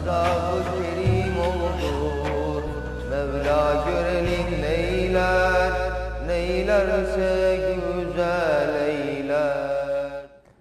azabı kerim olur. Mevla görelim neyler, neylerse güzel eyler.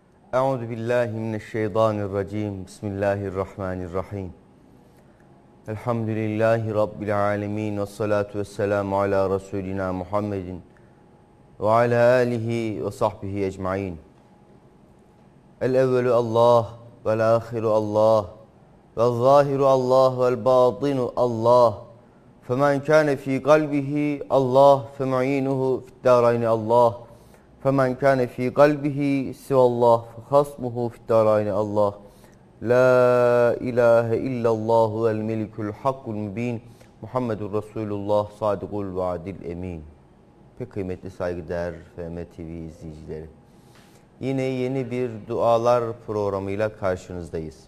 Euzubillahimineşşeytanirracim. Bismillahirrahmanirrahim. Elhamdülillahi Rabbil alemin. Ve salatu vesselamu ala Resulina Muhammedin ve ala alihi ve sahbihi ecmain. El evvelu Allah vel ahiru Allah vel zahiru Allah vel batinu Allah. Femen kâne fî kalbihi Allah femu'inuhu fi'd-dârayni Allah. Femen kâne fî kalbihi sivallah fehasmuhu fi'd-dârayni Allah. La ilahe illallah vel melikul hakkul mübin. Muhammedur Resulullah sadıkul vaadil emin. Pek kıymetli saygıdeğer FM TV izleyicileri. Yine yeni bir dualar programıyla karşınızdayız.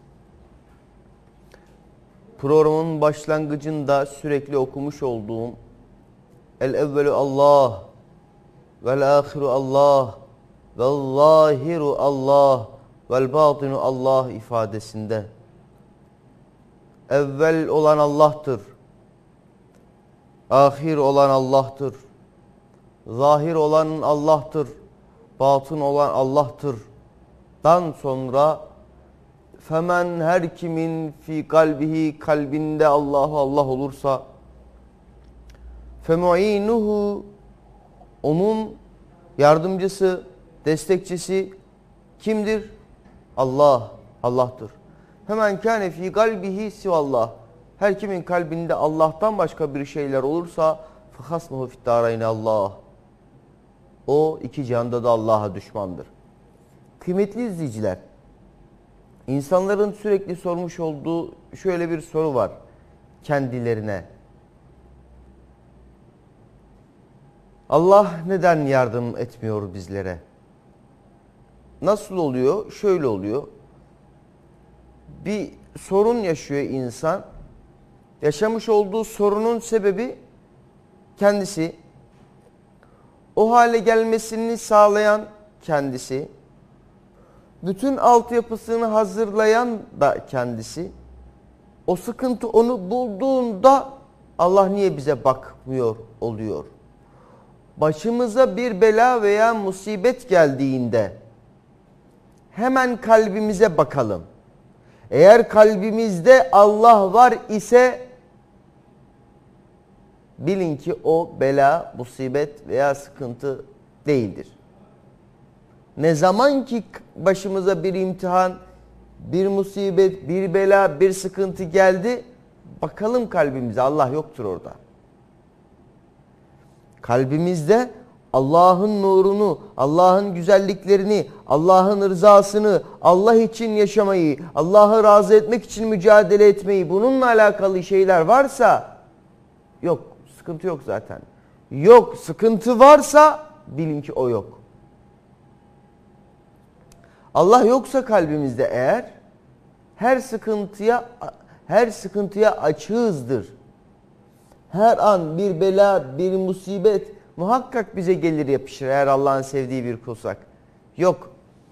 Programın başlangıcında sürekli okumuş olduğum El evvelu Allah vel ahiru Allah vel zahiru Allah vel batinu Allah ifadesinde evvel olan Allah'tır, ahir olan Allah'tır, zahir olan Allah'tır, batın olan Allah'tır. Dan sonra femen her kimin fi kalbihi kalbinde Allahu Allah olursa femu'inuhu onun yardımcısı, destekçisi kimdir? Allah, Allah'tır. Hemen kâne fî kalbihi sivallah. Her kimin kalbinde Allah'tan başka bir şeyler olursa fehasmuhu fi'd-dârayni Allah. O iki cihanda da Allah'a düşmandır. Kıymetli izleyiciler, insanların sürekli sormuş olduğu şöyle bir soru var kendilerine. Allah neden yardım etmiyor bizlere? Nasıl oluyor? Şöyle oluyor. Bir sorun yaşıyor insan. Yaşamış olduğu sorunun sebebi kendisi. O hale gelmesini sağlayan kendisi. Bütün altyapısını hazırlayan da kendisi. O sıkıntı onu bulduğunda Allah niye bize bakmıyor oluyor. Başımıza bir bela veya musibet geldiğinde hemen kalbimize bakalım. Eğer kalbimizde Allah var ise bilin ki o bela, musibet veya sıkıntı değildir. Ne zaman ki başımıza bir imtihan, bir musibet, bir bela, bir sıkıntı geldi, bakalım kalbimize, Allah yoktur orada. Kalbimizde Allah'ın nurunu, Allah'ın güzelliklerini, Allah'ın rızasını, Allah için yaşamayı, Allah'ı razı etmek için mücadele etmeyi, bununla alakalı şeyler varsa, yok, sıkıntı yok zaten. Yok, sıkıntı varsa bilin ki o yok. Allah yoksa kalbimizde eğer her sıkıntıya açığızdır. Her an bir bela, bir musibet muhakkak bize gelir yapışır eğer Allah'ın sevdiği bir kulsak. Yok.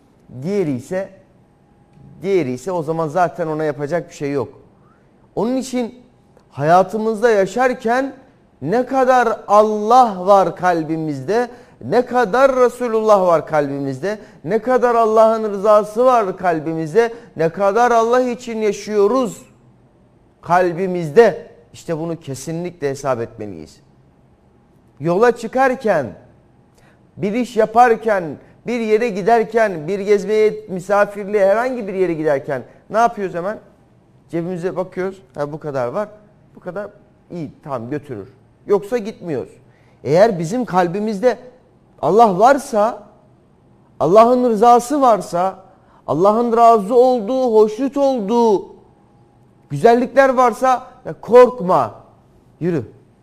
Diğeri ise o zaman zaten ona yapacak bir şey yok. Onun için hayatımızda yaşarken ne kadar Allah var kalbimizde, ne kadar Resulullah var kalbimizde, ne kadar Allah'ın rızası var kalbimizde, ne kadar Allah için yaşıyoruz kalbimizde. İşte bunu kesinlikle hesap etmeliyiz. Yola çıkarken, bir iş yaparken, bir yere giderken, bir gezmeye, misafirliğe, herhangi bir yere giderken ne yapıyoruz hemen? Cebimize bakıyoruz. Ha, bu kadar var. Bu kadar iyi, tamam götürür. Yoksa gitmiyoruz. Eğer bizim kalbimizde Allah varsa, Allah'ın rızası varsa, Allah'ın razı olduğu, hoşnut olduğu güzellikler varsa korkma, yürü.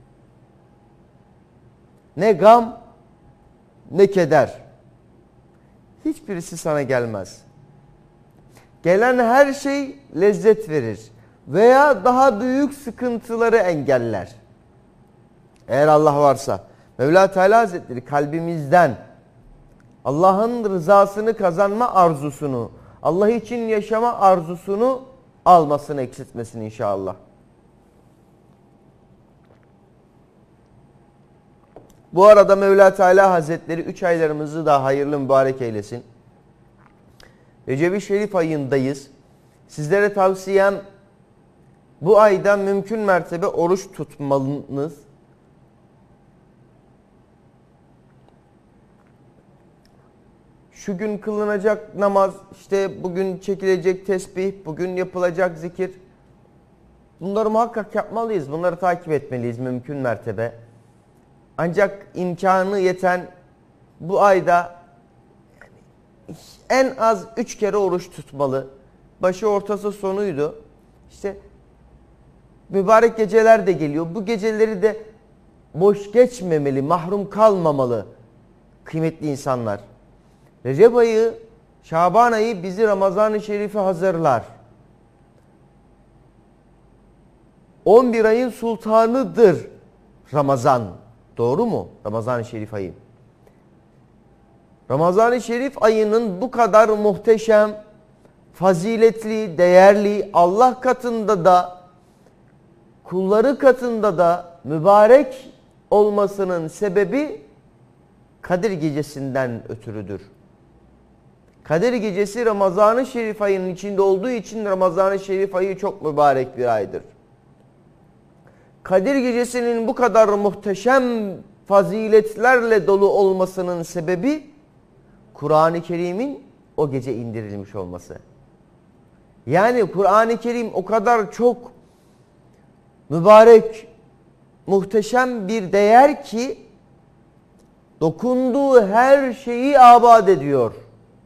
Ne gam, ne keder. Hiçbirisi sana gelmez. Gelen her şey lezzet verir veya daha büyük sıkıntıları engeller. Eğer Allah varsa, Mevla Teala Hazretleri kalbimizden Allah'ın rızasını kazanma arzusunu, Allah için yaşama arzusunu almasın, eksiltmesin inşallah. Bu arada Mevla Teala Hazretleri 3 aylarımızı da hayırlı mübarek eylesin. Recep-i Şerif ayındayız. Sizlere tavsiyem bu ayda mümkün mertebe oruç tutmalınız. Şu gün kılınacak namaz, işte bugün çekilecek tesbih, bugün yapılacak zikir. Bunları muhakkak yapmalıyız. Bunları takip etmeliyiz mümkün mertebe. Ancak imkanı yeten bu ayda en az 3 kere oruç tutmalı. Başı ortası sonuydu. İşte mübarek geceler de geliyor. Bu geceleri de boş geçmemeli, mahrum kalmamalı kıymetli insanlar. Recep ayı, Şaban ayı bizi Ramazan-ı Şerif'e hazırlar. 11 ayın sultanıdır Ramazan. Doğru mu? Ramazan-ı Şerif ayı. Ramazan-ı Şerif ayının bu kadar muhteşem, faziletli, değerli, Allah katında da, kulları katında da mübarek olmasının sebebi Kadir Gecesi'nden ötürüdür. Kadir Gecesi Ramazan-ı Şerif ayının içinde olduğu için Ramazan-ı Şerif ayı çok mübarek bir aydır. Kadir Gecesi'nin bu kadar muhteşem faziletlerle dolu olmasının sebebi Kur'an-ı Kerim'in o gece indirilmiş olması. Yani Kur'an-ı Kerim o kadar çok mübarek, muhteşem bir değer ki dokunduğu her şeyi abad ediyor.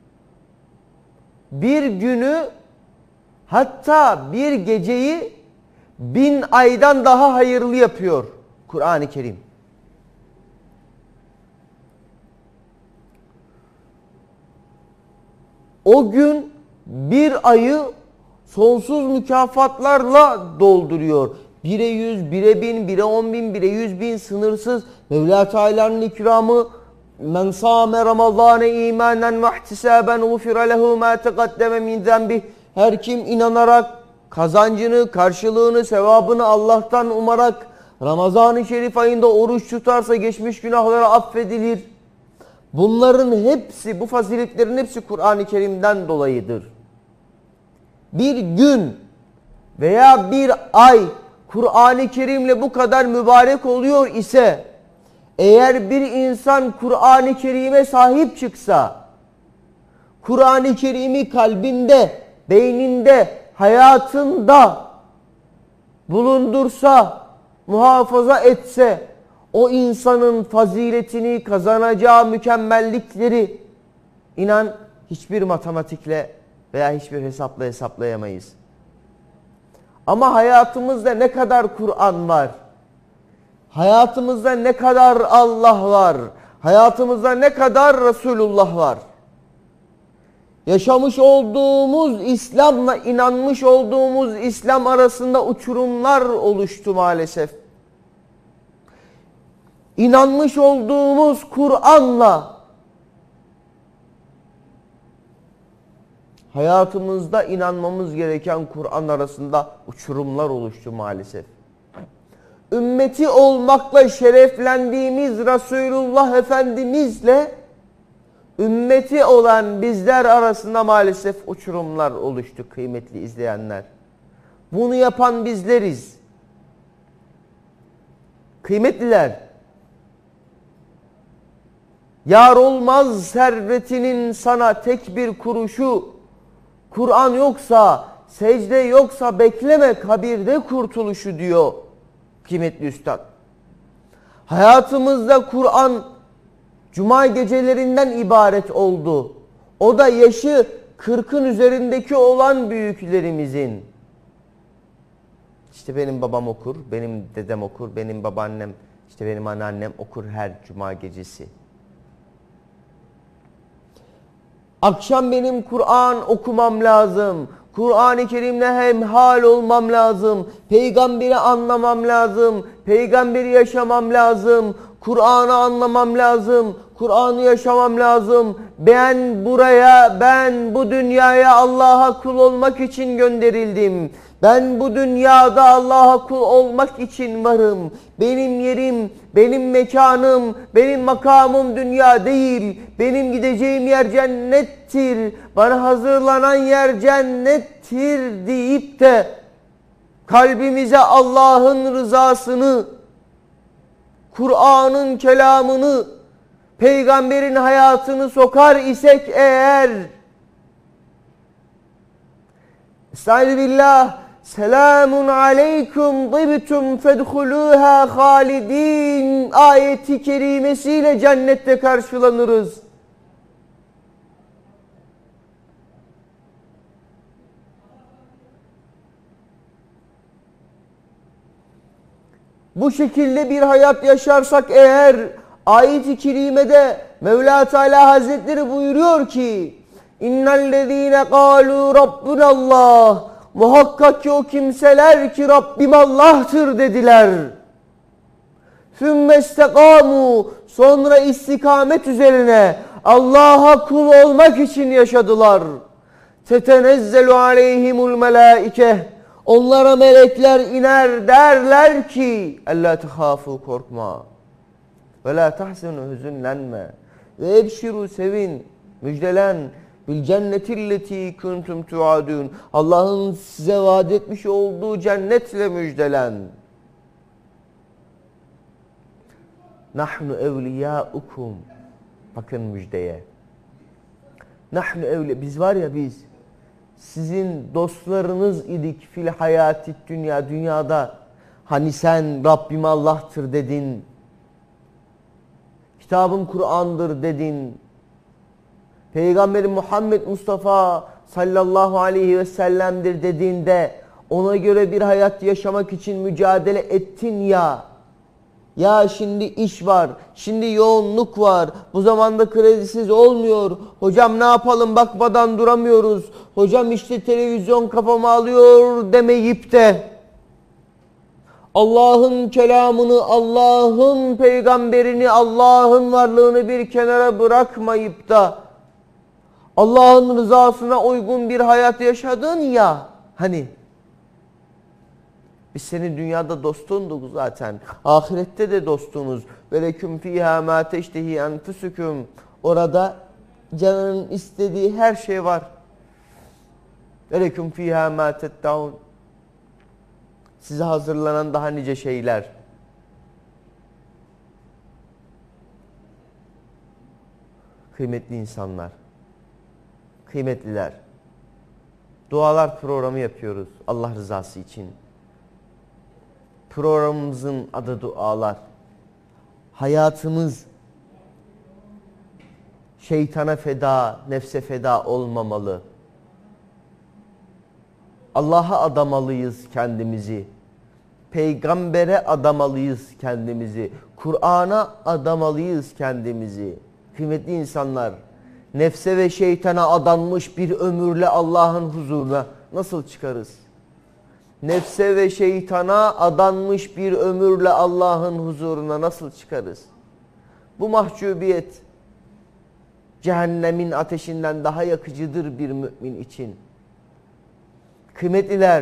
Bir günü, hatta bir geceyi 1000 aydan daha hayırlı yapıyor Kur'an-ı Kerim. O gün bir ayı sonsuz mükafatlarla dolduruyor. 1'e 100, 1'e 1000, 1'e 10.000, 1'e 100.000 sınırsız. Mevla Teala'nın ikramı men sâme ramazâne îmânen ve ihtisâben gufire lehu mâ teqaddeme min zenbih. Her kim inanarak kazancını, karşılığını, sevabını Allah'tan umarak Ramazan-ı Şerif ayında oruç tutarsa geçmiş günahları affedilir. Bunların hepsi, bu faziletlerin hepsi Kur'an-ı Kerim'den dolayıdır. Bir gün veya bir ay Kur'an-ı Kerim'le bu kadar mübarek oluyor ise, eğer bir insan Kur'an-ı Kerim'e sahip çıksa, Kur'an-ı Kerim'i kalbinde, beyninde, hayatında bulundursa, muhafaza etse, o insanın faziletini, kazanacağı mükemmellikleri inan hiçbir matematikle veya hiçbir hesapla hesaplayamayız. Ama hayatımızda ne kadar Kur'an var? Hayatımızda ne kadar Allah var? Hayatımızda ne kadar Resulullah var? Yaşamış olduğumuz İslam'la inanmış olduğumuz İslam arasında uçurumlar oluştu maalesef. İnanmış olduğumuz Kur'an'la hayatımızda inanmamız gereken Kur'an arasında uçurumlar oluştu maalesef. Ümmeti olmakla şereflendiğimiz Resulullah Efendimizle ümmeti olan bizler arasında maalesef uçurumlar oluştu kıymetli izleyenler. Bunu yapan bizleriz. Kıymetliler, yar olmaz servetinin sana tek bir kuruşu, Kur'an yoksa, secde yoksa bekleme kabirde kurtuluşu diyor kıymetli üstad. Hayatımızda Kur'an cuma gecelerinden ibaret oldu. O da yaşı 40'ın üzerindeki olan büyüklerimizin. İşte benim babam okur, benim dedem okur, benim babaannem, işte benim anneannem okur her cuma gecesi. Akşam benim Kur'an okumam lazım. Kur'an-ı Kerim'le hemhal olmam lazım. Peygamberi anlamam lazım. Peygamberi yaşamam lazım. Kur'an'ı anlamam lazım. Kur'an'ı yaşamam lazım. Ben bu dünyaya Allah'a kul olmak için gönderildim. Ben bu dünyada Allah'a kul olmak için varım. Benim yerim, benim mekanım, benim makamım dünya değil. Benim gideceğim yer cennettir. Bana hazırlanan yer cennettir deyip de kalbimize Allah'ın rızasını, Kur'an'ın kelamını, peygamberin hayatını sokar isek eğer, Estağfirullah, selamun aleyküm tıbtum fedhuluha halidin ayeti kerimesiyle cennette karşılanırız. Bu şekilde bir hayat yaşarsak eğer, ayet-i kerimede Mevla Teala Hazretleri buyuruyor ki İnnellezîne kâlû Rabbunallah, muhakkak ki o kimseler ki Rabbim Allah'tır dediler. Sümmestekâmû, sonra istikamet üzerine Allah'a kul olmak için yaşadılar. Tetenezzelu aleyhimul melâike, onlara melekler iner derler ki ellâ tehâfû, korkma. Ve lâ tahzenu, hüzünlenme. Ve ebşirû, sevin, müjdelen. Bil cennetilleti kuntum tuadun, Allah'ın size vaat etmiş olduğu cennetle müjdelen. Nahnu evliyaukum, bakın müjdeye. Nahnu biz var ya, biz sizin dostlarınız idik fil hayati dünya, dünyada. Hani sen Rabbim Allah'tır dedin, kitabım Kur'an'dır dedin, Peygamberim Muhammed Mustafa sallallahu aleyhi ve sellem'dir dediğinde ona göre bir hayat yaşamak için mücadele ettin ya. Ya şimdi iş var, şimdi yoğunluk var, bu zamanda kredisiz olmuyor. Hocam ne yapalım, bakmadan duramıyoruz. Hocam işte televizyon kafama alıyor demeyip de Allah'ın kelamını, Allah'ın peygamberini, Allah'ın varlığını bir kenara bırakmayıp da Allah'ın rızasına uygun bir hayat yaşadın ya, hani biz senin dünyada dostunduk zaten, ahirette de dostunuz. Ve leküm fîhâ mâ teştehî enfusuküm, orada canının istediği her şey var. Ve leküm fîhâ mâ tedda'un, size hazırlanan daha nice şeyler. Kıymetli insanlar, kıymetliler, dualar programı yapıyoruz Allah rızası için. Programımızın adı dualar. Hayatımız şeytana feda, nefse feda olmamalı. Allah'a adamalıyız kendimizi. Peygambere adamalıyız kendimizi. Kur'an'a adamalıyız kendimizi. Kıymetli insanlar, nefse ve şeytana adanmış bir ömürle Allah'ın huzuruna nasıl çıkarız? Nefse ve şeytana adanmış bir ömürle Allah'ın huzuruna nasıl çıkarız? Bu mahcubiyet cehennemin ateşinden daha yakıcıdır bir mümin için. Kıymetliler,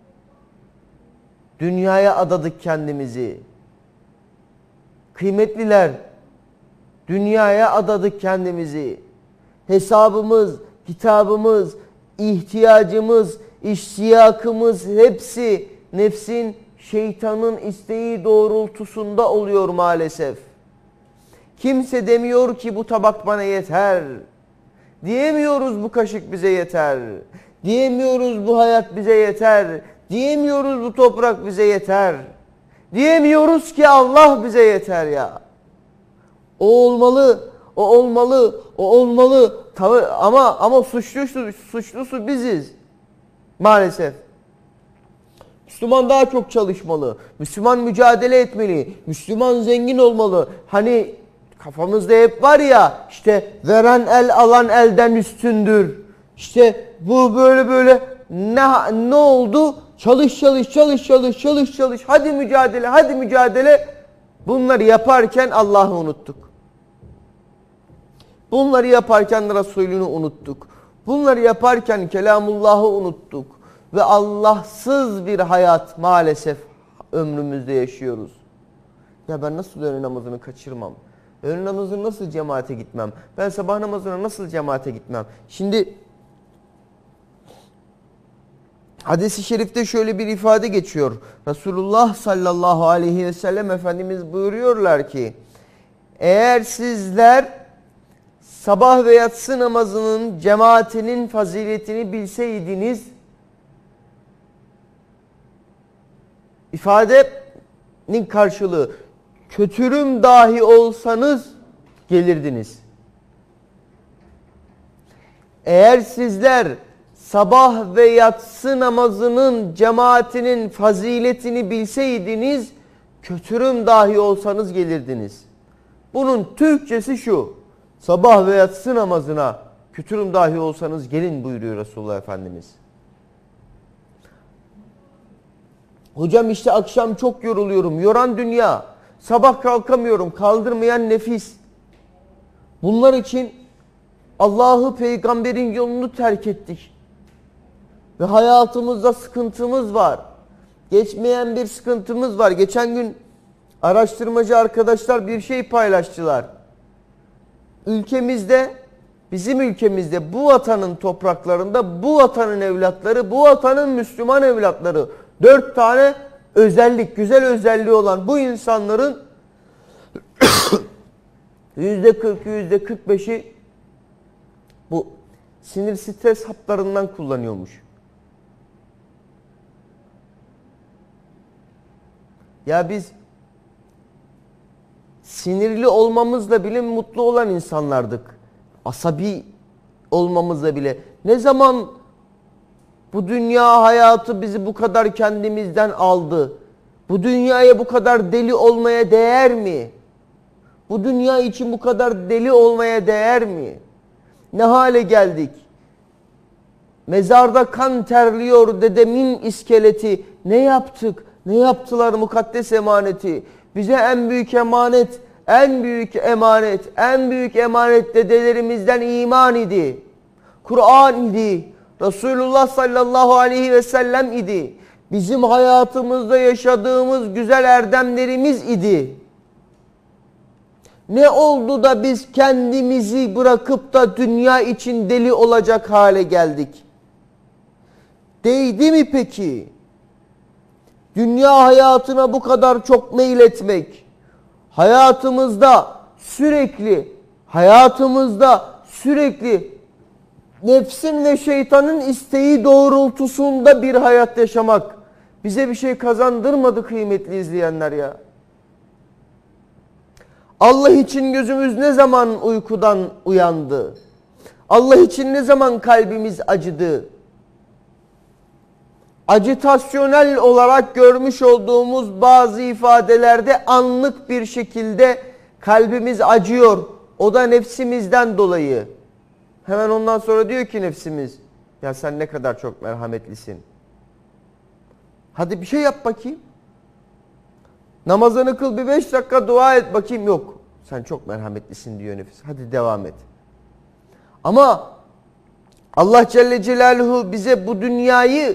dünyaya adadık kendimizi. Kıymetliler, dünyaya adadık kendimizi. Hesabımız, kitabımız, ihtiyacımız, iştiyakımız hepsi nefsin, şeytanın isteği doğrultusunda oluyor maalesef. Kimse demiyor ki bu tabak bana yeter. Diyemiyoruz bu kaşık bize yeter. Diyemiyoruz bu hayat bize yeter. Diyemiyoruz bu toprak bize yeter. Diyemiyoruz ki Allah bize yeter ya. O olmalı, o olmalı, o olmalı. Tabii ama suçlusu biziz. Maalesef. Müslüman daha çok çalışmalı. Müslüman mücadele etmeli. Müslüman zengin olmalı. Hani kafamızda hep var ya, işte veren el alan elden üstündür. İşte bu böyle ne oldu? Çalış çalış çalış çalış çalış çalış. Hadi mücadele, hadi mücadele. Bunları yaparken Allah'ı unuttuk. Bunları yaparken Resulünü unuttuk. Bunları yaparken Kelamullah'ı unuttuk. Ve Allahsız bir hayat maalesef ömrümüzde yaşıyoruz. Ya ben nasıl öğle namazını kaçırmam? Öğle namazına nasıl cemaate gitmem? Ben sabah namazına nasıl cemaate gitmem? Şimdi hadis-i şerifte şöyle bir ifade geçiyor. Resulullah sallallahu aleyhi ve sellem Efendimiz buyuruyorlar ki, eğer sizler sabah ve yatsı namazının cemaatinin faziletini bilseydiniz, ifadenin karşılığı, kötürüm dahi olsanız gelirdiniz. Eğer sizler sabah ve yatsı namazının cemaatinin faziletini bilseydiniz, kötürüm dahi olsanız gelirdiniz. Bunun Türkçesi şu: sabah ve yatsı namazına kötürüm dahi olsanız gelin buyuruyor Resulullah Efendimiz. Hocam işte akşam çok yoruluyorum. Yoran dünya. Sabah kalkamıyorum. Kaldırmayan nefis. Bunlar için Allah'ı, peygamberin yolunu terk ettik. Ve hayatımızda sıkıntımız var. Geçmeyen bir sıkıntımız var. Geçen gün araştırmacı arkadaşlar bir şey paylaştılar. Ülkemizde, bizim ülkemizde, bu vatanın topraklarında, bu vatanın evlatları, bu vatanın Müslüman evlatları, 4 tane özellik, güzel özelliği olan bu insanların %40'ı, %45'i bu sinir stres haplarından kullanıyormuş. Ya biz sinirli olmamızla bile mutlu olan insanlardık. Asabi olmamızla bile. Ne zaman bu dünya hayatı bizi bu kadar kendimizden aldı? Bu dünyaya bu kadar deli olmaya değer mi? Bu dünya için bu kadar deli olmaya değer mi? Ne hale geldik? Mezarda kan terliyor dedemin iskeleti. Ne yaptık? Ne yaptılar mukaddes emaneti? Bize en büyük emanet, en büyük emanet, en büyük emanet dedelerimizden iman idi. Kur'an idi. Resulullah sallallahu aleyhi ve sellem idi. Bizim hayatımızda yaşadığımız güzel erdemlerimiz idi. Ne oldu da biz kendimizi bırakıp da dünya için deli olacak hale geldik? Değdi mi peki? Dünya hayatına bu kadar çok meyletmek, hayatımızda sürekli nefsin ve şeytanın isteği doğrultusunda bir hayat yaşamak bize bir şey kazandırmadı kıymetli izleyenler ya. Allah için gözümüz ne zaman uykudan uyandı? Allah için ne zaman kalbimiz acıdı? Acitasyonel olarak görmüş olduğumuz bazı ifadelerde anlık bir şekilde kalbimiz acıyor. O da nefsimizden dolayı. Hemen ondan sonra diyor ki nefsimiz, ya sen ne kadar çok merhametlisin. Hadi bir şey yap bakayım. Namazını kıl, bir 5 dakika dua et bakayım. Yok, sen çok merhametlisin diyor nefis. Hadi devam et. Ama Allah Celle Celaluhu bize bu dünyayı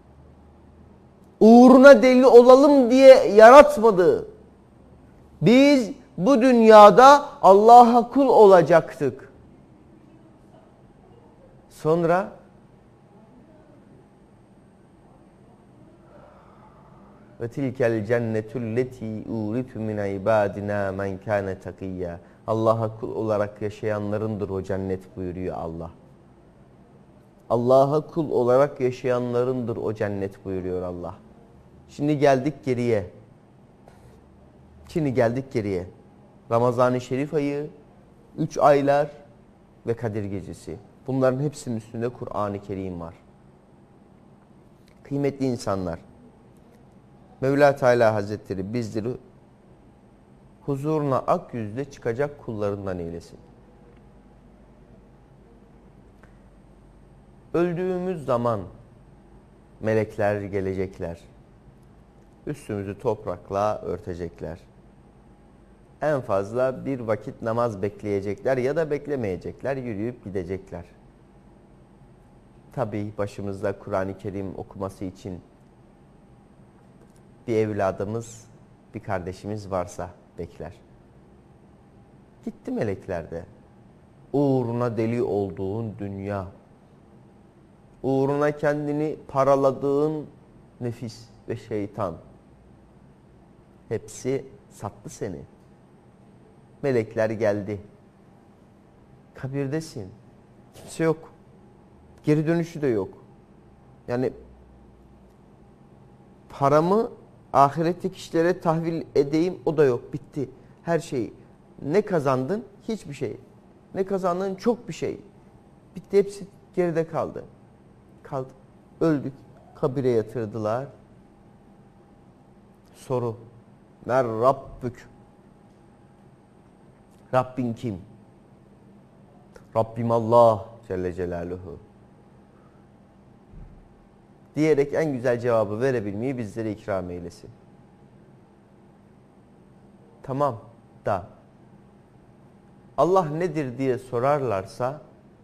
uğruna deli olalım diye yaratmadı. Biz bu dünyada Allah'a kul olacaktık. Sonra ve tilkel cennetulleti uritu min ibadina men kana takiyya. Allah'a kul olarak yaşayanlarındır o cennet buyuruyor Allah. Allah'a kul olarak yaşayanlarındır o cennet buyuruyor Allah. Şimdi geldik geriye. Ramazan-ı Şerif ayı, 3 aylar ve Kadir Gecesi. Bunların hepsinin üstünde Kur'an-ı Kerim var. Kıymetli insanlar, Mevla Teala Hazretleri bizleri huzuruna ak yüzle çıkacak kullarından eylesin. Öldüğümüz zaman Melekler gelecekler. Üstümüzü toprakla örtecekler. En fazla bir vakit namaz bekleyecekler ya da beklemeyecekler, yürüyüp gidecekler. Tabii başımızda Kur'an-ı Kerim okuması için bir evladımız, bir kardeşimiz varsa bekler. Gitti melekler de. Uğruna deli olduğun dünya, uğruna kendini paraladığın nefis ve şeytan, hepsi sattı seni. Melekler geldi. Kabirdesin. Kimse yok. Geri dönüşü de yok. Yani paramı ahiretteki işlere tahvil edeyim, o da yok. Bitti. Her şey. Ne kazandın? Hiçbir şey. Ne kazandın? Çok bir şey. Bitti, hepsi geride kaldı. Öldük. Kabire yatırdılar. Soru. Men Rabbük? Rabbin kim? Rabbim Allah Celle Celaluhu. Diyerek en güzel cevabı verebilmeyi bizlere ikram eylesin. Tamam da Allah nedir diye sorarlarsa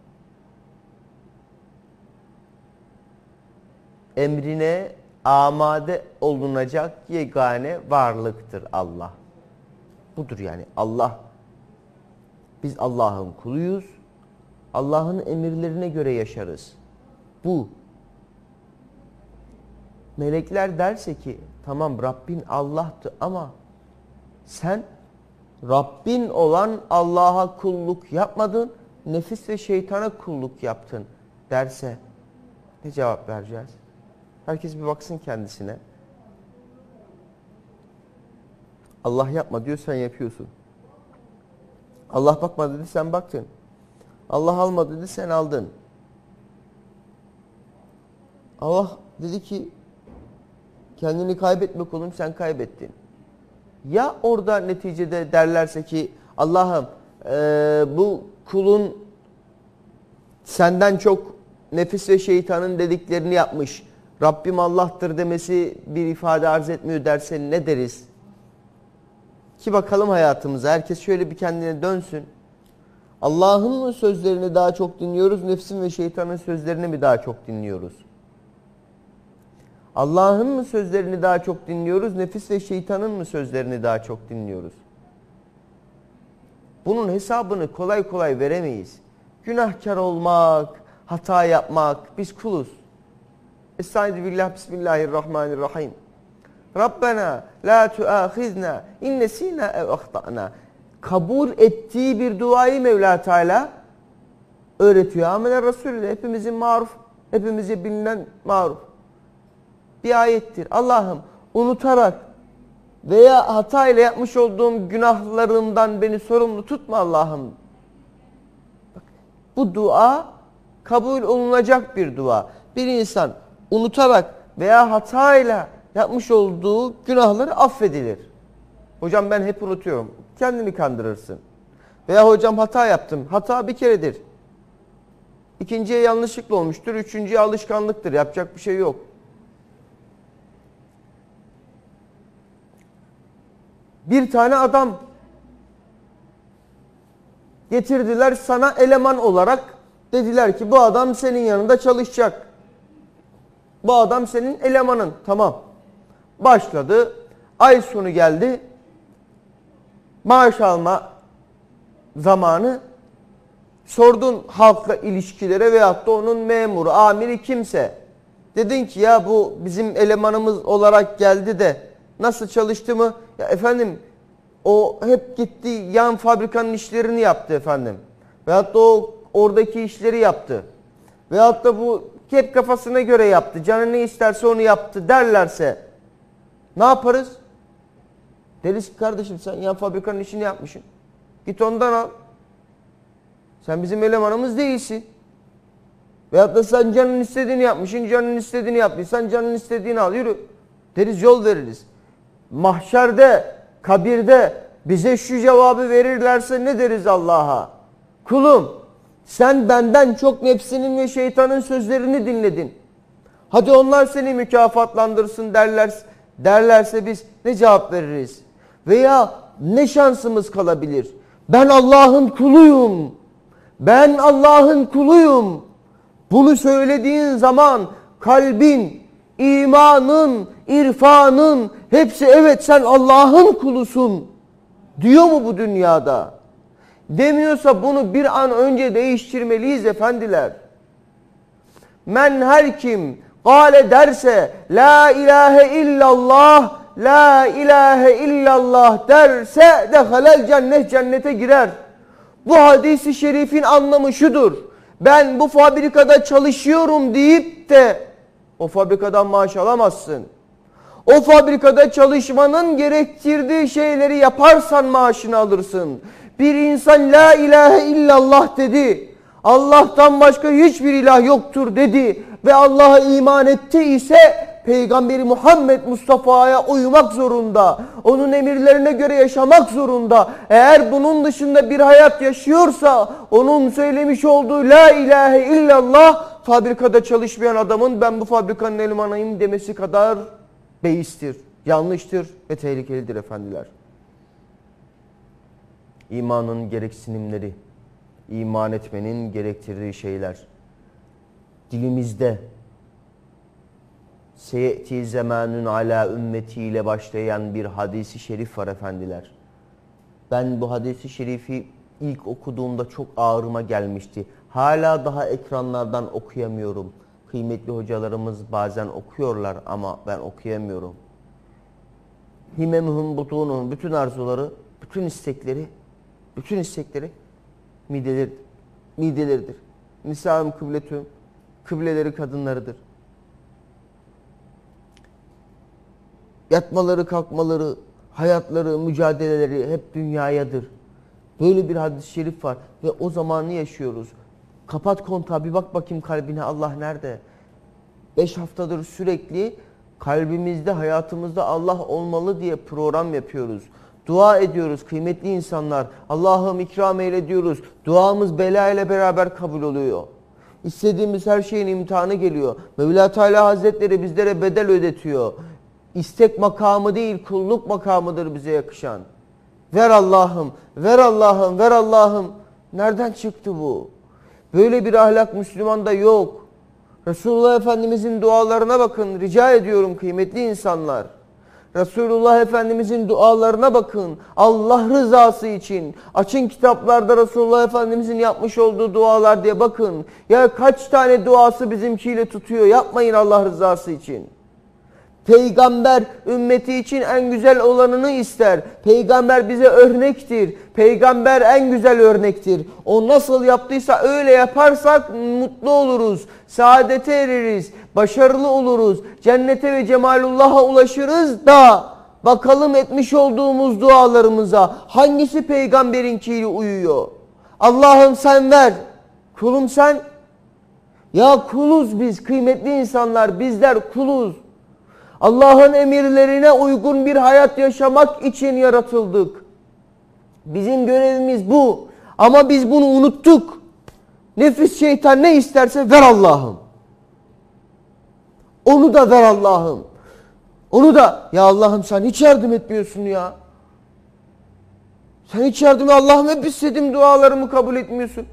emrine amade olunacak yegane varlıktır Allah. Budur yani Allah. Biz Allah'ın kuluyuz. Allah'ın emirlerine göre yaşarız. Bu. Melekler derse ki tamam Rabbin Allah'tı ama sen Rabbin olan Allah'a kulluk yapmadın, nefis ve şeytana kulluk yaptın derse ne cevap vereceğiz? Herkes bir baksın kendisine. Allah yapma diyor, sen yapıyorsun. Allah bakma dedi, sen baktın. Allah alma dedi, sen aldın. Allah dedi ki kendini kaybetme kulum, sen kaybettin. Ya orada neticede derlerse ki Allah'ım bu kulun senden çok nefis ve şeytanın dediklerini yapmış, Rabbim Allah'tır demesi bir ifade arz etmiyor derse ne deriz? Ki bakalım hayatımıza, herkes şöyle bir kendine dönsün. Allah'ın mı sözlerini daha çok dinliyoruz, nefsin ve şeytanın sözlerini mi daha çok dinliyoruz? Allah'ın mı sözlerini daha çok dinliyoruz, nefis ve şeytanın mı sözlerini daha çok dinliyoruz? Bunun hesabını kolay kolay veremeyiz. Günahkar olmak, hata yapmak, biz kuluz. Estaizu billah, bismillahirrahmanirrahim. Rabbena la tuâkhizna in nesînâ ev ahtâna. Kabul ettiği bir duayı Mevla Teala öğretiyor. Amel Resulü hepimizin maruf, hepimize bilinen maruf bir ayettir. Allah'ım unutarak veya hata ile yapmış olduğum günahlarımdan beni sorumlu tutma Allah'ım. Bak, bu dua kabul olunacak bir dua. Bir insan unutarak veya hatayla yapmış olduğu günahları affedilir. Hocam ben hep unutuyorum. Kendini kandırırsın. Veya hocam hata yaptım. Hata bir keredir. İkinciye yanlışlıkla olmuştur. Üçüncüye alışkanlıktır. Yapacak bir şey yok. Bir tane adam getirdiler sana eleman olarak. Dediler ki bu adam senin yanında çalışacak. Bu adam senin elemanın. Tamam. Başladı. Ay sonu geldi. Maaş alma zamanı. Sordun halkla ilişkilere veyahut da onun memuru, amiri kimse. Dedin ki ya bu bizim elemanımız olarak geldi de nasıl çalıştı mı? Ya efendim o hep gitti yan fabrikanın işlerini yaptı efendim. Veyahut da o oradaki işleri yaptı. Veyahut da bu hep kafasına göre yaptı. Canı ne isterse onu yaptı derlerse ne yaparız? Deriz ki kardeşim sen yan fabrikanın işini yapmışsın. Git ondan al. Sen bizim elemanımız değilsin. Veyahut da sen canın istediğini yapmışsın, canın istediğini yaptıysan canın istediğini al, yürü. Deriz, yol veririz. Mahşerde, kabirde bize şu cevabı verirlerse ne deriz Allah'a? Kulum sen benden çok nefsinin ve şeytanın sözlerini dinledin. Hadi onlar seni mükafatlandırsın derlerse biz ne cevap veririz? Veya ne şansımız kalabilir? Ben Allah'ın kuluyum. Ben Allah'ın kuluyum. Bunu söylediğin zaman kalbin, imanın, irfanın hepsi evet sen Allah'ın kulusun diyor mu bu dünyada? Demiyorsa bunu bir an önce değiştirmeliyiz efendiler. Men her kim gale derse la ilahe illallah, la ilahe illallah derse dehalel cennet, cennete girer. Bu hadisi şerifin anlamı şudur. Ben bu fabrikada çalışıyorum deyip de o fabrikadan maaş alamazsın. O fabrikada çalışmanın gerektirdiği şeyleri yaparsan maaşını alırsın. Bir insan la ilahe illallah dedi. Allah'tan başka hiçbir ilah yoktur dedi ve Allah'a iman etti ise Peygamberi Muhammed Mustafa'ya uymak zorunda. Onun emirlerine göre yaşamak zorunda. Eğer bunun dışında bir hayat yaşıyorsa onun söylemiş olduğu la ilahe illallah fabrikada çalışmayan adamın ben bu fabrikanın elemanıyım demesi kadar beistir, yanlıştır ve tehlikelidir efendiler. İmanın gereksinimleri, iman etmenin gerektirdiği şeyler. Dilimizde seyeti zamanun ala ümmeti ile başlayan bir hadisi şerif var efendiler. Ben bu hadisi şerifi ilk okuduğumda çok ağrıma gelmişti. Hala daha ekranlardan okuyamıyorum. Kıymetli hocalarımız bazen okuyorlar ama ben okuyamıyorum. Himemuhum butunuhum, bütün arzuları, bütün istekleri mideleridir. Nisa'ım kıbletüm, kıbleleri kadınlarıdır. Yatmaları, kalkmaları, hayatları, mücadeleleri hep dünyayadır. Böyle bir hadis-i şerif var ve o zamanı yaşıyoruz. Kapat kontağı, bir bak bakayım kalbine, Allah nerede? 5 haftadır sürekli kalbimizde, hayatımızda Allah olmalı diye program yapıyoruz. Dua ediyoruz kıymetli insanlar. Allah'ım ikram eyle diyoruz. Duamız bela ile beraber kabul oluyor. İstediğimiz her şeyin imtihanı geliyor. Mevla Teala Hazretleri bizlere bedel ödetiyor. İstek makamı değil, kulluk makamıdır bize yakışan. Ver Allah'ım, ver Allah'ım, ver Allah'ım. Nereden çıktı bu? Böyle bir ahlak Müslümanda yok. Resulullah Efendimizin dualarına bakın, rica ediyorum kıymetli insanlar. Resulullah Efendimizin dualarına bakın. Allah rızası için. Açın kitaplarda Resulullah Efendimizin yapmış olduğu dualar diye bakın. Ya kaç tane duası bizimkiyle tutuyor. Yapmayın Allah rızası için. Peygamber ümmeti için en güzel olanını ister. Peygamber bize örnektir. Peygamber en güzel örnektir. O nasıl yaptıysa öyle yaparsak mutlu oluruz. Saadete eririz. Başarılı oluruz. Cennete ve cemalullah'a ulaşırız da bakalım etmiş olduğumuz dualarımıza hangisi peygamberinkiyle uyuyor? Allah'ım sen ver. Kulum sen. Ya kuluz biz kıymetli insanlar. Bizler kuluz. Allah'ın emirlerine uygun bir hayat yaşamak için yaratıldık. Bizim görevimiz bu. Ama biz bunu unuttuk. Nefis şeytan ne isterse ver Allah'ım. Onu da ver Allah'ım. Onu da ya Allah'ım sen hiç yardım etmiyorsun ya. Sen hiç yardım Allah'ım hep istediğim dualarımı kabul etmiyorsun.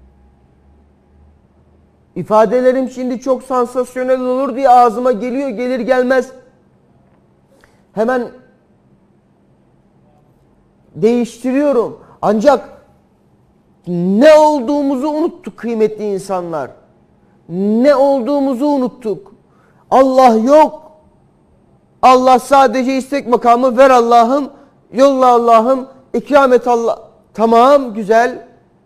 İfadelerim şimdi çok sansasyonel olur diye ağzıma geliyor, gelir gelmez. Hemen değiştiriyorum. Ancak ne olduğumuzu unuttuk kıymetli insanlar. Ne olduğumuzu unuttuk. Allah yok. Allah sadece istek makamı ver Allah'ım, yolla Allah'ım, ikram et Allah. Tamam güzel.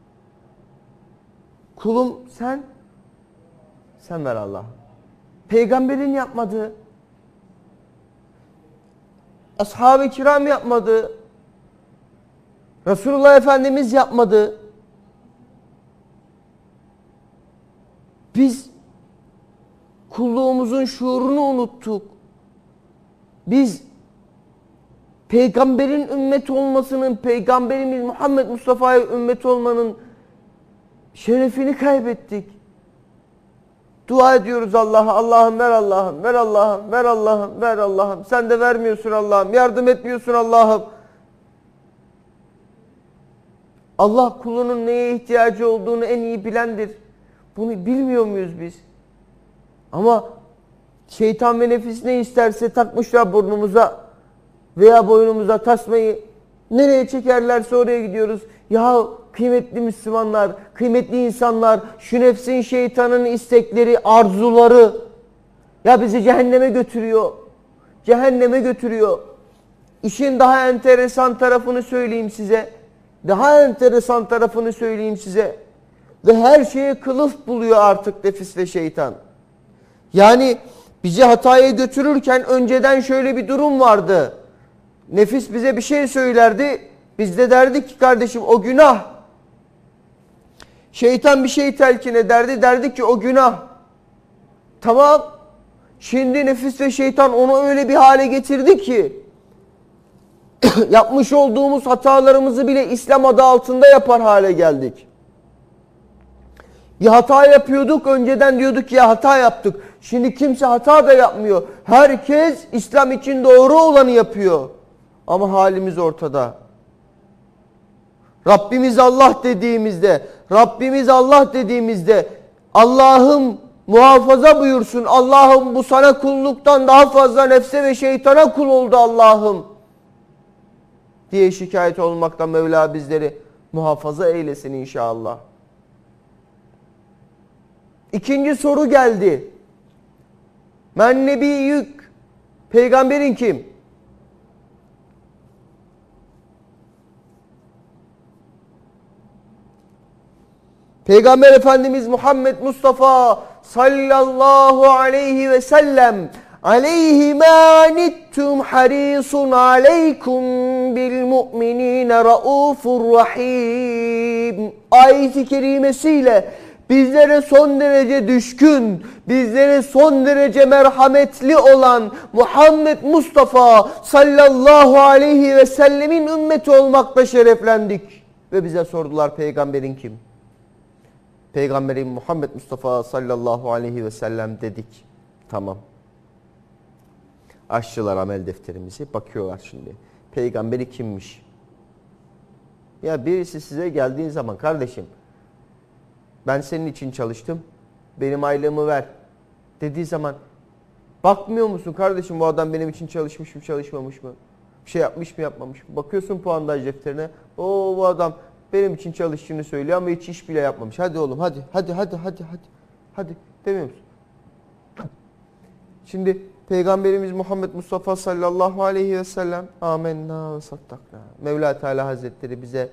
Kulum sen ver Allah'ım. Peygamberin yapmadığı, ashab-ı kiram yapmadı, Resulullah Efendimiz yapmadı. Biz kulluğumuzun şuurunu unuttuk. Biz peygamberin ümmeti olmasının, peygamberimiz Muhammed Mustafa'ya ümmet olmanın şerefini kaybettik. Dua ediyoruz Allah'a. Allah'ım ver Allah'ım. Ver Allah'ım. Ver Allah'ım. Ver Allah'ım. Sen de vermiyorsun Allah'ım. Yardım etmiyorsun Allah'ım. Allah kulunun neye ihtiyacı olduğunu en iyi bilendir. Bunu bilmiyor muyuz biz? Ama şeytan ve nefis ne isterse takmışlar burnumuza veya boynumuza tasmayı. Nereye çekerlerse oraya gidiyoruz. Ya kıymetli Müslümanlar, kıymetli insanlar, şu nefsin, şeytanın istekleri, arzuları ya bizi cehenneme götürüyor. Cehenneme götürüyor. İşin daha enteresan tarafını söyleyeyim size. Daha enteresan tarafını söyleyeyim size. Ve her şeye kılıf buluyor artık nefis ve şeytan. Yani bizi hataya götürürken önceden şöyle bir durum vardı. Nefis bize bir şey söylerdi. Biz de derdik ki kardeşim o günah. Şeytan bir şey telkin ederdi. Derdik ki o günah. Tamam. Şimdi nefis ve şeytan onu öyle bir hale getirdi ki yapmış olduğumuz hatalarımızı bile İslam adı altında yapar hale geldik. Bir hata yapıyorduk, önceden diyorduk ya hata yaptık. Şimdi kimse hata da yapmıyor. Herkes İslam için doğru olanı yapıyor. Ama halimiz ortada. Rabbimiz Allah dediğimizde, Allah'ım muhafaza buyursun. Allah'ım bu sana kulluktan daha fazla nefse ve şeytana kul oldu Allah'ım diye şikayet olmaktan Mevla bizleri muhafaza eylesin inşallah. İkinci soru geldi. Men nebiyyük. Peygamberin kim? Peygamber Efendimiz Muhammed Mustafa sallallahu aleyhi ve sellem aleyhi ma anittum harisun aleykum bil mu'minine raufur rahim ayet-i kerimesiyle bizlere son derece düşkün, bizlere son derece merhametli olan Muhammed Mustafa sallallahu aleyhi ve sellemin ümmeti olmakla şereflendik. Ve bize sordular peygamberin kim? Peygamberin Muhammed Mustafa sallallahu aleyhi ve sellem dedik. Tamam. Açtılar amel defterimizi. Bakıyorlar şimdi. Peygamberi kimmiş? Ya birisi size geldiği zaman kardeşim ben senin için çalıştım. Benim aylığımı ver dediği zaman bakmıyor musun kardeşim bu adam benim için çalışmış mı çalışmamış mı? Bir şey yapmış mı yapmamış mı? Bakıyorsun puandaj defterine. O bu adam benim için çalıştığını söylüyor ama hiç iş bile yapmamış. Hadi oğlum hadi demiyor musun? Şimdi Peygamberimiz Muhammed Mustafa sallallahu aleyhi ve sellem amenna ve sattakna. Mevla Teala Hazretleri bize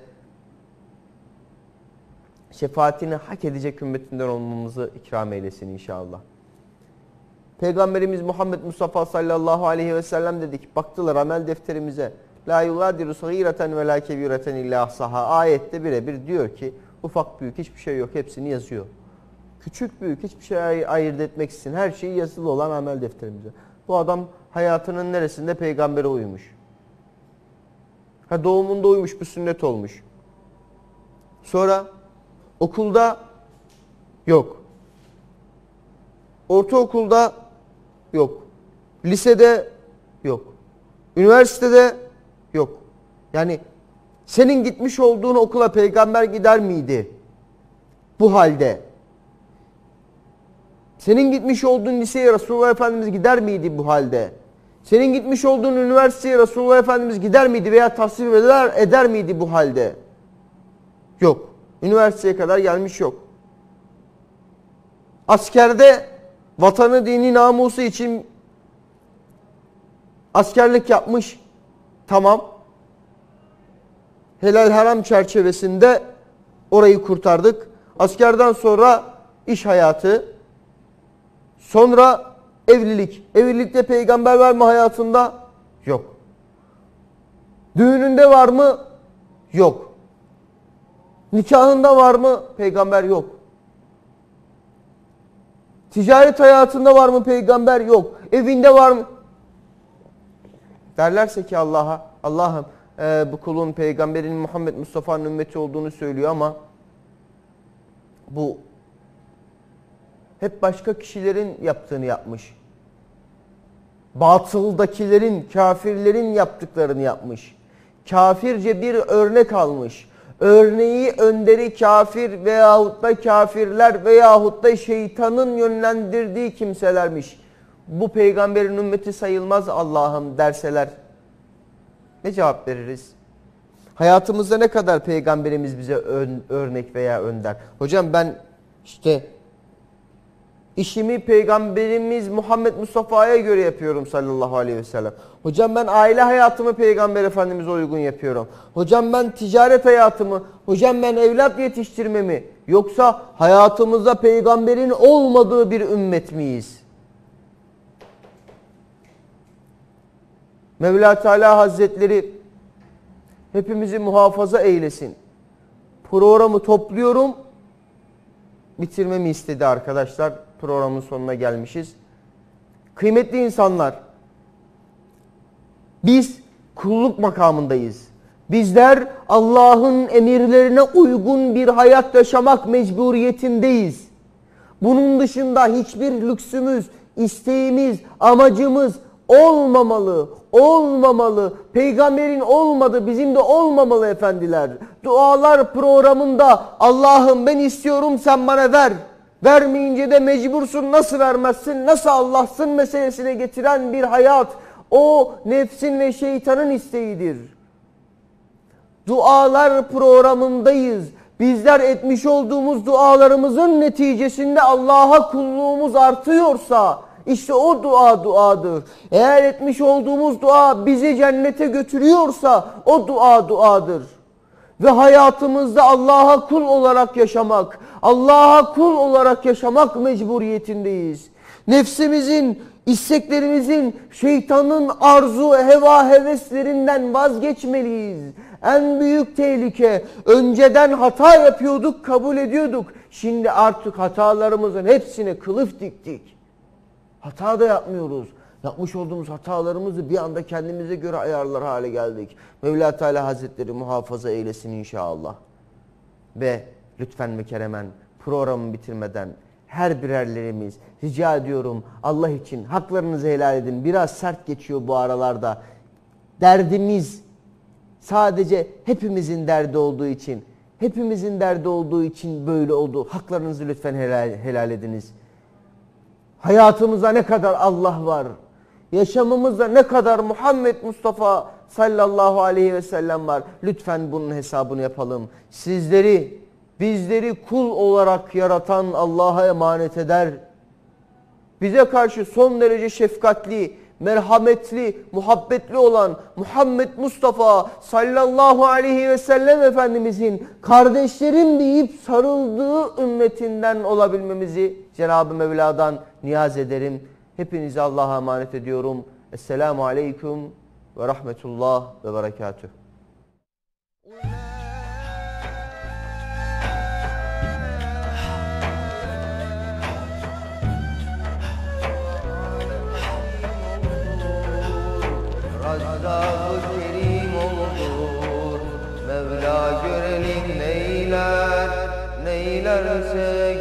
şefaatini hak edecek ümmetinden olmamızı ikram eylesin inşallah. Peygamberimiz Muhammed Mustafa sallallahu aleyhi ve sellem dedik. Baktılar amel defterimize. La yugadiru sagireten ve la kebireten illa ahsaha. Ayette birebir diyor ki ufak büyük hiçbir şey yok. Hepsini yazıyor. Küçük büyük hiçbir şey ayırt etmek için her şeyi yazılı olan amel defterimize. Bu adam hayatının neresinde peygambere uymuş. Doğumunda uymuş, bu sünnet olmuş. Sonra okulda yok. Ortaokulda yok. Lisede yok. Üniversitede yok. Yani senin gitmiş olduğun okula peygamber gider miydi? Bu halde. Senin gitmiş olduğun liseye Resulullah Efendimiz gider miydi bu halde? Senin gitmiş olduğun üniversiteye Resulullah Efendimiz gider miydi veya tasvip eder miydi bu halde? Yok. Üniversiteye kadar gelmiş yok. Askerde vatanı, dini, namusu için askerlik yapmış. Tamam. Helal haram çerçevesinde orayı kurtardık. Askerden sonra iş hayatı. Sonra evlilik. Evlilikte peygamber var mı hayatında? Yok. Düğününde var mı? Yok. Nikahında var mı? Peygamber yok. Ticaret hayatında var mı? Peygamber yok. Evinde var mı? Derlerse ki Allah'a, Allah'ım bu kulun peygamberin Muhammed Mustafa'nın ümmeti olduğunu söylüyor ama bu hep başka kişilerin yaptığını yapmış. Batıldakilerin, kafirlerin yaptıklarını yapmış. Kafirce bir örnek almış. Örneği önderi kafir veyahut da kafirler veyahut da şeytanın yönlendirdiği kimselermiş. Bu peygamberin ümmeti sayılmaz Allah'ım derseler ne cevap veririz? Hayatımızda ne kadar peygamberimiz bize örnek veya önder? Hocam ben işte İşimi Peygamberimiz Muhammed Mustafa'ya göre yapıyorum sallallahu aleyhi ve sellem. Hocam ben aile hayatımı Peygamber Efendimiz'e uygun yapıyorum. Hocam ben ticaret hayatımı, hocam ben evlat yetiştirmemi, yoksa hayatımızda peygamberin olmadığı bir ümmet miyiz? Mevla Teala Hazretleri hepimizi muhafaza eylesin. Programı topluyorum. Bitirmemi istedi arkadaşlar. Programın sonuna gelmişiz. Kıymetli insanlar, biz kulluk makamındayız. Bizler Allah'ın emirlerine uygun bir hayat yaşamak mecburiyetindeyiz. Bunun dışında hiçbir lüksümüz, isteğimiz, amacımız olmamalı. Olmamalı. Peygamberin olmadı, bizim de olmamalı efendiler. Dualar programında Allah'ım ben istiyorum sen bana ver. Vermeyince de mecbursun, nasıl vermezsin, nasıl Allah'sın meselesine getiren bir hayat. O nefsin ve şeytanın isteğidir. Dualar programındayız. Bizler etmiş olduğumuz dualarımızın neticesinde Allah'a kulluğumuz artıyorsa işte o dua duadır. Eğer etmiş olduğumuz dua bizi cennete götürüyorsa o dua duadır. Ve hayatımızda Allah'a kul olarak yaşamak, Allah'a kul olarak yaşamak mecburiyetindeyiz. Nefsimizin, isteklerimizin, şeytanın arzu, heva, heveslerinden vazgeçmeliyiz. En büyük tehlike, önceden hata yapıyorduk, kabul ediyorduk. Şimdi artık hatalarımızın hepsine kılıf diktik. Hata da yapmıyoruz. Yapmış olduğumuz hatalarımızı bir anda kendimize göre ayarlar hale geldik. Mevla Teala Hazretleri muhafaza eylesin inşallah. Ve lütfen ve keremen programı bitirmeden her birerlerimiz rica ediyorum Allah için haklarınızı helal edin. Biraz sert geçiyor bu aralarda. Derdimiz sadece hepimizin derdi olduğu için, hepimizin derdi olduğu için böyle oldu. Haklarınızı lütfen helal ediniz. Hayatımızda ne kadar Allah var, yaşamımızda ne kadar Muhammed Mustafa sallallahu aleyhi ve sellem var. Lütfen bunun hesabını yapalım. Sizleri, bizleri kul olarak yaratan Allah'a emanet eder. Bize karşı son derece şefkatli, merhametli, muhabbetli olan Muhammed Mustafa sallallahu aleyhi ve sellem Efendimizin kardeşlerim deyip sarıldığı ümmetinden olabilmemizi Cenab-ı Mevla'dan niyaz ederim. Hepinizi Allah'a emanet ediyorum. Esselamu aleyküm ve rahmetullah ve berekatüh. Razzak-ı Kerim olur, Mevla görelim neyler, neylerse